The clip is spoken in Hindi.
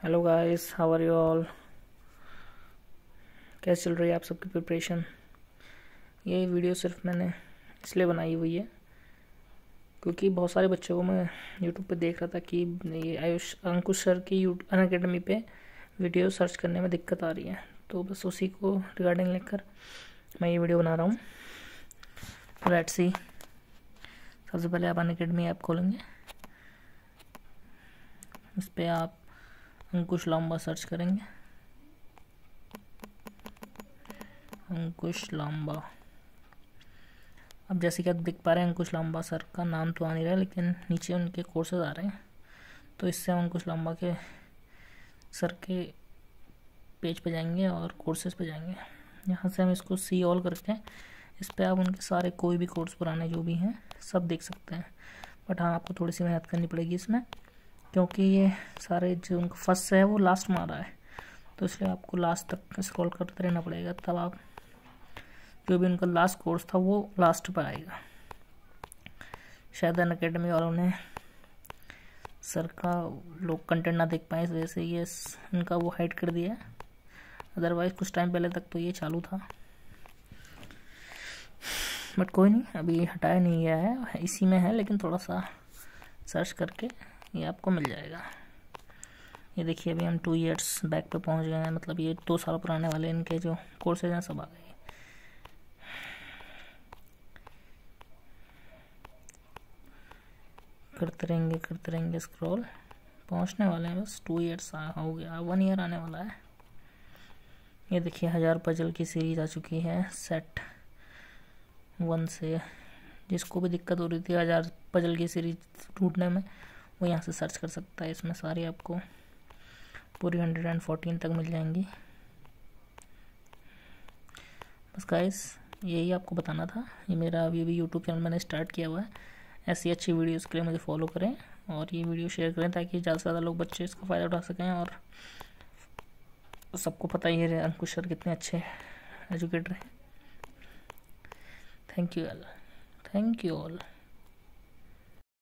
Hello guys, how are you all. कैसे चल रही है आप सबकी प्रिपरेशन। ये वीडियो सिर्फ मैंने इसलिए बनाई हुई है क्योंकि बहुत सारे बच्चों को मैं यूट्यूब पे देख रहा था कि ये आयुष अंकुश सर की अनअकैडमी पे वीडियो सर्च करने में दिक्कत आ रही है, तो बस उसी को रिगार्डिंग लेकर मैं ये वीडियो बना रहा हूँ। Let's see. सबसे पहले आप अनअकैडमी ऐप खोलेंगे, इस पर आप अंकुश लांबा सर्च करेंगे। अंकुश लांबा, अब जैसे कि आप देख पा रहे हैं अंकुश लांबा सर का नाम तो आ नहीं रहा है, लेकिन नीचे उनके कोर्सेज आ रहे हैं। तो इससे हम अंकुश लांबा के सर के पेज पे जाएंगे और कोर्सेज पे जाएंगे। यहाँ से हम इसको सी ऑल करके इस पर आप उनके सारे कोई भी कोर्स पुराने जो भी हैं सब देख सकते हैं। बट हाँ, आपको थोड़ी सी मेहनत करनी पड़ेगी इसमें, क्योंकि ये सारे जो उनका फर्स्ट है वो लास्ट में आ रहा है, तो इसलिए आपको लास्ट तक स्क्रॉल करते रहना पड़ेगा, तब आप जो भी उनका लास्ट कोर्स था वो लास्ट पर आएगा। शायद अनअकैडमी वालों ने सर का लोग कंटेंट ना देख पाए, इस वजह से ये इनका वो हाइड कर दिया। अदरवाइज कुछ टाइम पहले तक तो ये चालू था, बट कोई नहीं, अभी हटाया नहीं गया है, इसी में है, लेकिन थोड़ा सा सर्च करके ये आपको मिल जाएगा। ये देखिए, अभी हम 2 ईयर्स बैक पे पहुंच गए हैं, मतलब ये 2 साल पुराने वाले इनके जो कोर्सेज हैं सब आ गए। करते रहेंगे स्क्रॉल, पहुंचने वाले हैं, बस 2 ईयर्स हो गया, 1 ईयर आने वाला है। ये देखिए 1000 पजल की सीरीज आ चुकी है सेट 1 से। जिसको भी दिक्कत हो रही थी 1000 पजल की सीरीज ढूंढने में, वो यहाँ से सर्च कर सकता है। इसमें सारी आपको पूरी 114 तक मिल जाएंगी। बस गाइस, यही आपको बताना था। ये मेरा अभी यूट्यूब चैनल मैंने स्टार्ट किया हुआ है, ऐसी अच्छी वीडियोस के लिए मुझे फॉलो करें और ये वीडियो शेयर करें ताकि ज़्यादा से ज़्यादा लोग बच्चे इसका फ़ायदा उठा सकें। और सबको पता ही है अंकुश सर कितने अच्छे एजुकेटर हैं। Thank you all.